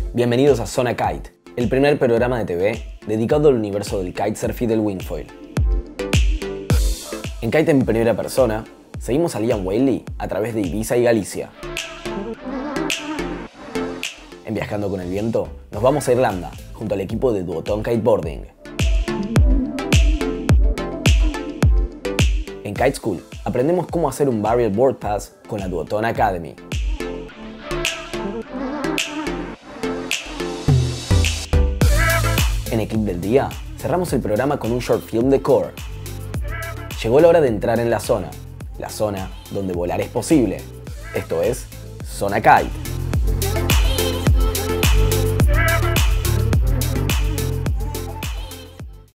Bienvenidos a Zona Kite, el primer programa de TV dedicado al universo del kitesurf y del wingfoil. En Kite en primera persona, seguimos a Liam Whaley a través de Ibiza y Galicia. En Viajando con el Viento, nos vamos a Irlanda, junto al equipo de Duotone Kiteboarding. En Kite School, aprendemos cómo hacer un barrier board pass con la Duotone Academy. En el clip del día, cerramos el programa con un short film de Core. Llegó la hora de entrar en la zona donde volar es posible. Esto es Zona Kite.